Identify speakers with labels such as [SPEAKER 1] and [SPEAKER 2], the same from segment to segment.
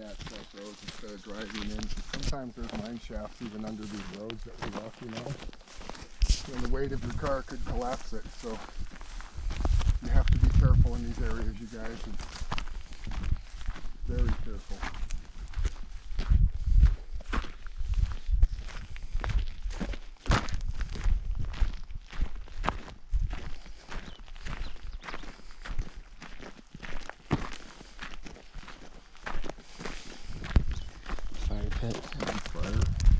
[SPEAKER 1] asphalt roads instead of driving in. Sometimes there's mine shafts even under these roads that we walk, you know. And the weight of your car could collapse it, so you have to be careful in these areas, you guys. And very careful.
[SPEAKER 2] Fire pit.
[SPEAKER 1] Fire.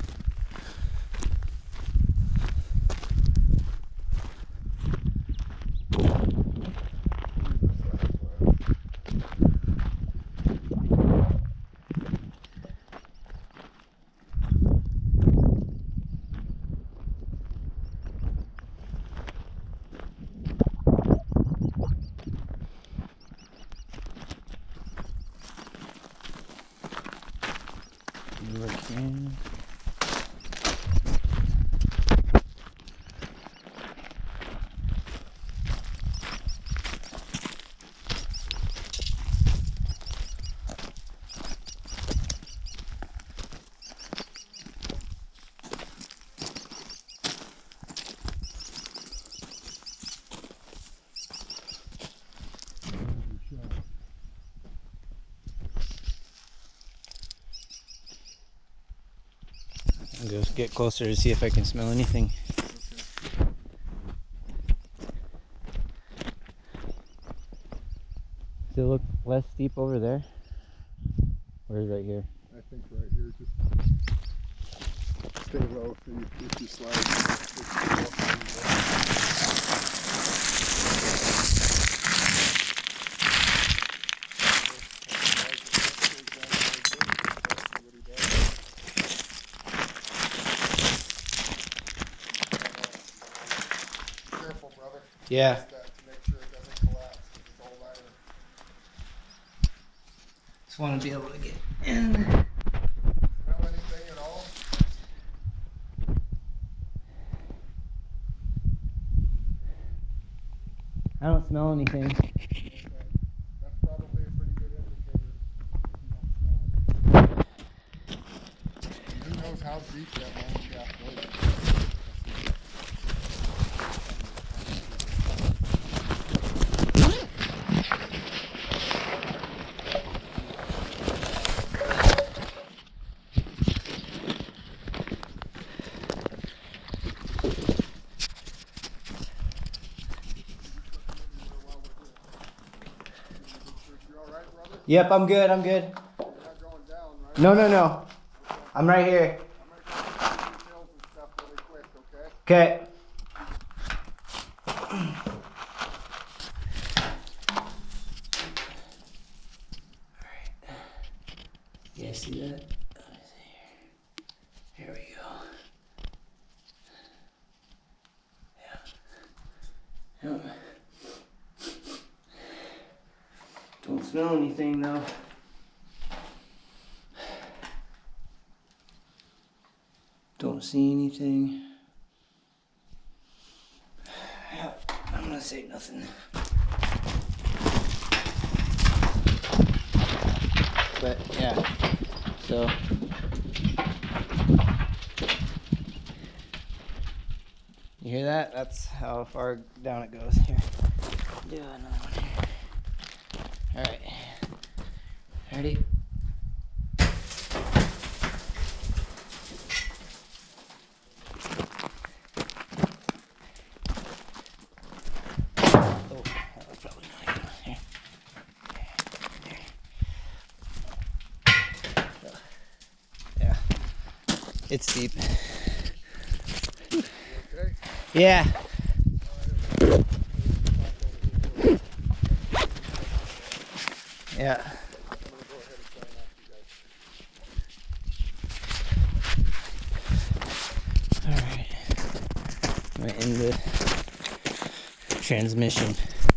[SPEAKER 2] Lucin. I'll go get closer to see if I can smell anything. Does it look less steep over there? Or is it right here?
[SPEAKER 1] I think right here, just stay low so you, if you slide, careful, brother.
[SPEAKER 2] Yeah.
[SPEAKER 1] To make sure it doesn't collapse. It's all iron.
[SPEAKER 2] Just want to be able to get in.
[SPEAKER 1] Smell anything at all?
[SPEAKER 2] I don't smell anything.
[SPEAKER 1] Okay. That's probably a pretty good indicator. If you don't smell anything. Who knows how deep that mine shaft goes?
[SPEAKER 2] Yep, I'm good, I'm good.
[SPEAKER 1] You're not going down, right?
[SPEAKER 2] No, no, no. I'm right here.
[SPEAKER 1] I'm going to go through the hills and stuff really quick, okay?
[SPEAKER 2] Okay. You guys see that? Let me see here. Here we go. Yeah. Yep. Don't smell anything though. Don't see anything. Yep. I'm gonna say nothing. But yeah, so you hear that? That's how far down it goes. Here, do another one here. All right, ready? Oh, that was probably not good. Here. Yeah, it's deep.
[SPEAKER 1] Okay.
[SPEAKER 2] Yeah. Yeah. All right. I'm gonna end the transmission.